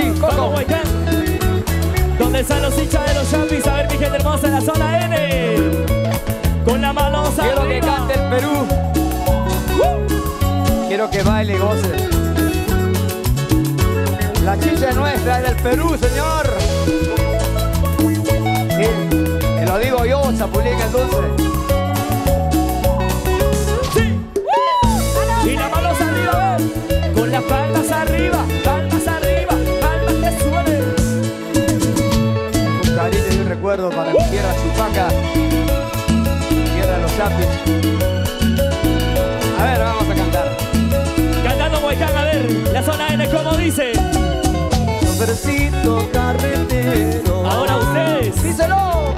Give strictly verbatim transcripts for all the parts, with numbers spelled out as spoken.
sí, Coco. Huaycán. ¿Dónde están los hinchas de los Chapis? A ver, mi gente hermosa, en la zona N. Con la mano Quiero arriba. que cante el Perú. Uh. Quiero que baile y goce. La chicha es nuestra, es del Perú, señor. Sí, te lo digo yo, Chapulín el dulce. Sí. Uh. Y la mano arriba, a ver. Con las palmas arriba, palmas arriba, palmas que suenen. Un cariño y un recuerdo para mi tierra Chupaca, tierra de los Chapis. A ver, vamos a cantar. Cantando Huaycán, a ver, la zona N, como dice. Chofercito carretero. Ahora ustedes. ¡Díselo!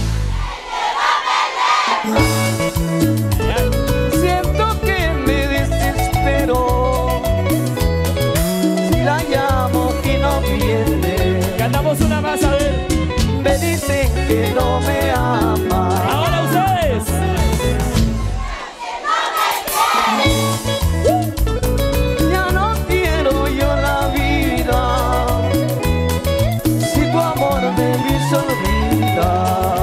Siento que me desespero si la llamo y no viene. Cantamos una más, a ver. Me dicen que no me ama. Ahora ustedes. Ya no quiero yo la vida si tu amor me hizo olvidar.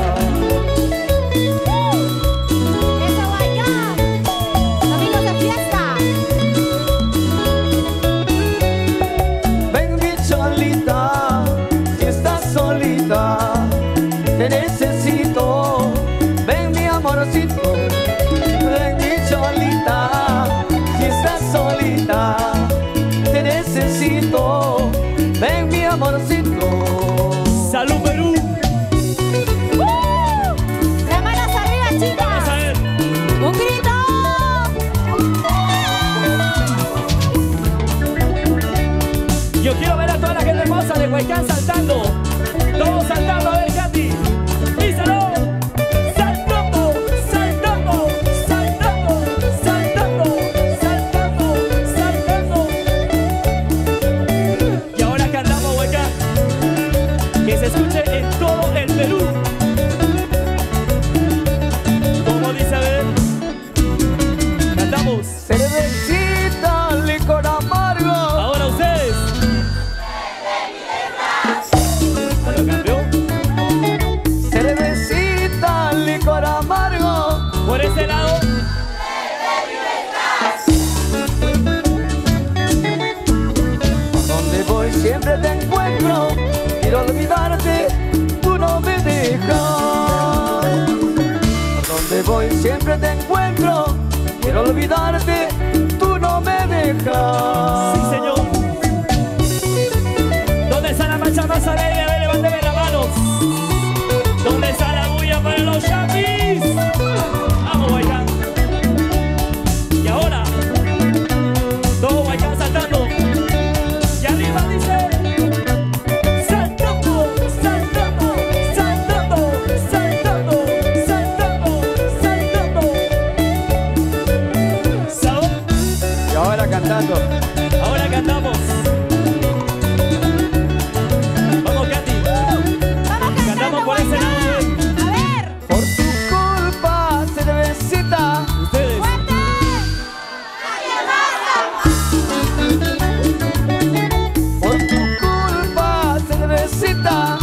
¡Eso, Huaycán! ¡Domingos de fiesta! Ven mi solita, si estás solita, te necesito. Ven mi amorcito, ven mi solita, si estás solita, te necesito. Ven mi amorcito. Salud, Perú. ¡Las manos arriba, Vamos a chicas! ver. ¡Un grito! Yo quiero ver a toda la gente hermosa de Huaycán saltando. Todos saltando, a ver, Katy. Díselo. Saltando, saltando, saltando, saltando, saltando, saltando. Y ahora cantamos Huaycán. Que se escuche en todo el Perú. Como dice, a ver. Cantamos. Cervecita, licor amargo. Ahora ustedes. ¿Lo cambió? Cervecita, licor amargo. Por ese lado. Por donde voy siempre te encuentro. Quiero olvidarte, tú no me dejas. Por donde voy siempre te encuentro. Quiero olvidarte, tú no me dejas. Sí, señor. ¿Dónde está la marcha más alegre? A ver, levánteme las manos. ¿Dónde está la bulla para los Chapis? Vamos, Huaycán. Y ahora, todo Huaycán saltando. Y arriba dice. Saltando, saltando, saltando, saltando, saltando, saltando. ¿Sabes? Y ahora cantando. Ahora cantamos. Vamos, Katy. ¡Vamos Cantamos cantando, por ese lado. Huaycán! ¡A ver! Por tu culpa, cervecita. Ustedes. ¡Fuerte! Por tu culpa, cervecita.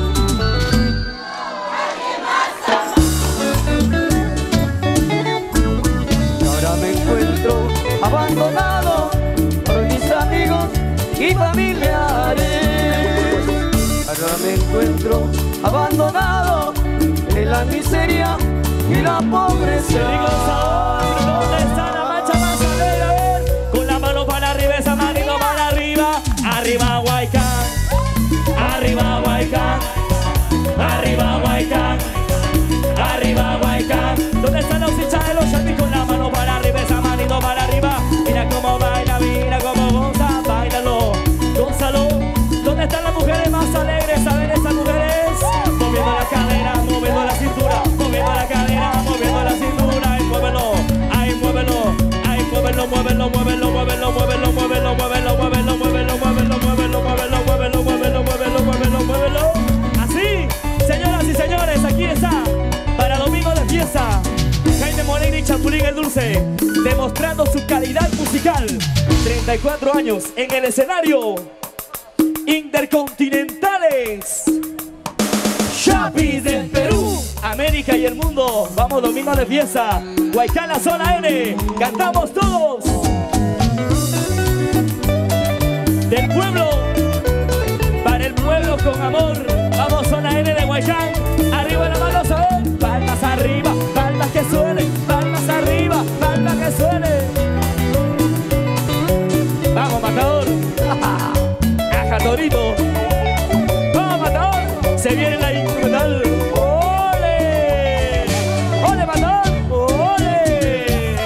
Y ahora me encuentro abandonado por mis amigos y familiares. Ahora me encuentro abandonado en la miseria y la pobreza. ¡Qué rico sabor! ¿Dónde está la marcha más alegre? A ver. Con la mano para arriba, esa manito para arriba. Arriba, Huaycán. Arriba, Huaycán. Arriba, Huaycán. Arriba, Huaycán. ¿Dónde están los hinchas de los Chapis? Con la mano para arriba, esa manito para arriba. Mira cómo baila, mira cómo goza. Báilalo, gózalo. ¿Dónde están las mujeres más alegres? A ver, esas mujeres. Moviendo la cadera, moviendo la cintura. Moviendo la cadera, moviendo la cintura. Ay, muévelo, ay, muévelo. Ay, muévelo, muévelo, muévelo, muévelo, muévelo, muévelo, muévelo, muévelo, muévelo, muévelo, muévelo, muévelo, muévelo, muévelo, muévelo, muévelo, muévelo. Así, señoras y señores, aquí está, para Domingo de Fiesta, Jaime Moreira y Chapulín el Dulce, demostrando su calidad musical. treinta y cuatro años en el escenario. intercontinentales. Chapis del Perú, América y el mundo. Vamos, domingo de fiesta. Huaycán, la zona N. Cantamos todos. Del pueblo, para el pueblo con amor. Vamos, zona N de Huaycán. Arriba la mano, ¿sabes? Palmas arriba, palmas que suenen. Palmas arriba, palmas que suenen. Vamos, matador. Aja, torito. Vamos, matador. Se viene la instrumental. ¡Ole! ¡Ole, matador! ¡Ole!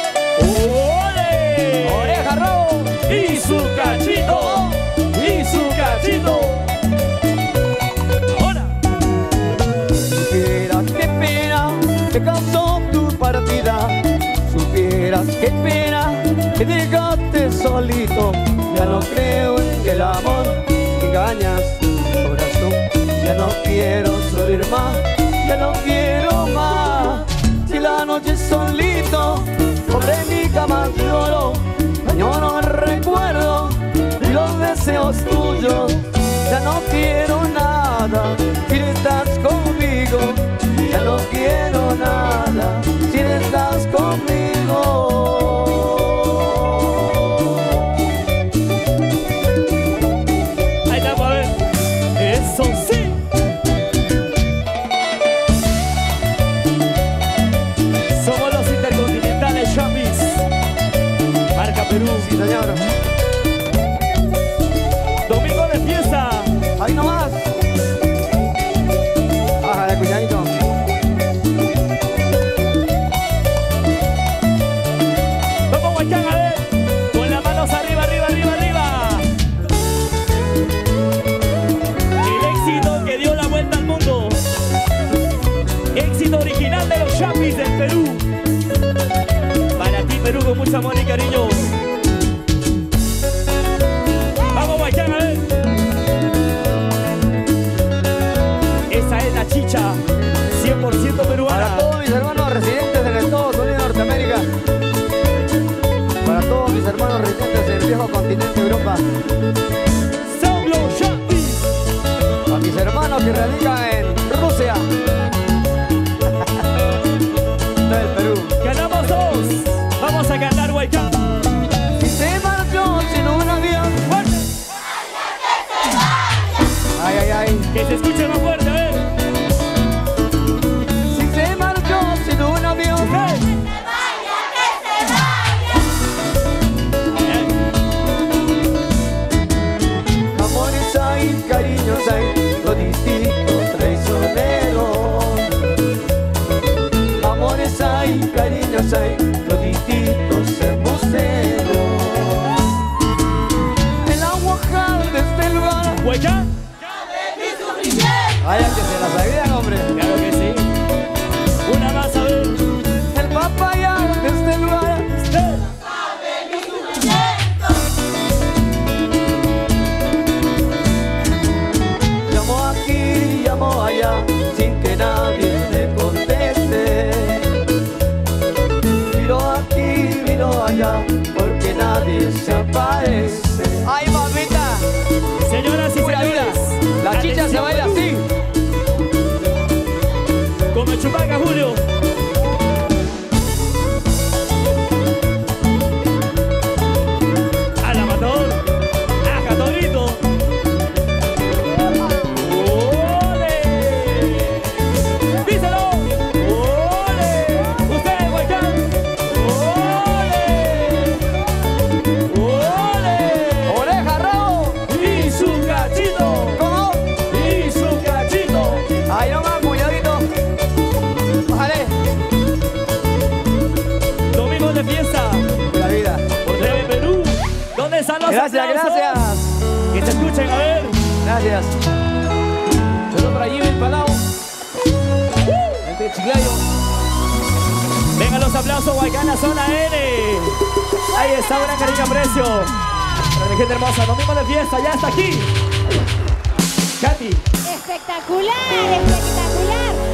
¡Ole! Oreja, robo. Y su cachito. Y su cachito. Ahora. Supieras qué pena que causó tu partida. Supieras qué pena que dejaste solito. Ya no creo en el amor, engañas mi corazón. Ya no quiero sufrir más, ya no quiero más. Si la noche solito sobre mi cama lloro, añoro el recuerdo y los deseos tuyos. Ya no quiero nada si no estás conmigo. Ya no quiero nada si no estás conmigo. Ahí está, a ver. Eso sí. Somos los intercontinentales Chapis. Marca Perú. Sí, señor. Domingo de fiesta. Ahí nomás. Bájale, cuidadito. Vamos, Huaycán, a ver. Con las manos arriba, arriba, arriba, arriba. El éxito que dio la vuelta al mundo. Éxito original de los Chapis del Perú. Para ti, Perú, con mucho amor y cariño. Vamos, Huaycán, a ver. Esa es la chicha, cien por ciento peruana. Para todos mis hermanos residentes en Estados Unidos de Norteamérica. Para todos mis hermanos residentes del viejo continente Europa. Son los Chapis. A mis hermanos que radican en Rusia. Del Perú. Ganamos dos. Vamos a cantar, Huaycán. Si se marchó sin un avión. Fuerte. Ay, ay, ay. Que se escuche más fuerte, a ver. Si se marchó sin un avión. Hey. Amores hay, cariños hay, lo distinto traicionero. Amores hay, cariños hay, lo distinto embustero. El agua jala de este lugar. Huaycán. Vaya que se la sabían, hombre. Claro que sí. Una más, a ver. El papaya de este lugar. Hey. Llamo aquí, llamo allá, sin que nadie me conteste. Miro aquí, miro allá, porque nadie se aparece. ¡Ay, mamita! Señoras y Pura vida. señores. La chicha se atención, baila Perú. así. Como el chupaca, Julio. A la matador. Aja, torito. ¡Ole! ¡Díselo! ¡Ole! ¡Ustedes, Huaycán! ¡Ole! ¡Ole! ¡Oreja, rabo! ¡Y su cachito! ¿Cómo? ¡Y su cachito! Ahí nomás, cuidadito. Bájale. Domingo de fiesta. Pura vida. Por T V Perú. ¿Dónde están los Gracias, aplausos? gracias. Que te escuchen, a ver. Gracias. Saludos para Jimmy el Palau. Gente de Chiclayo. Vengan los aplausos, Huaycán, la zona N. Ahí está, gran cariño, aprecio. Para mi gente hermosa, domingo de fiesta, ya está aquí. Katy. Espectacular, espectacular.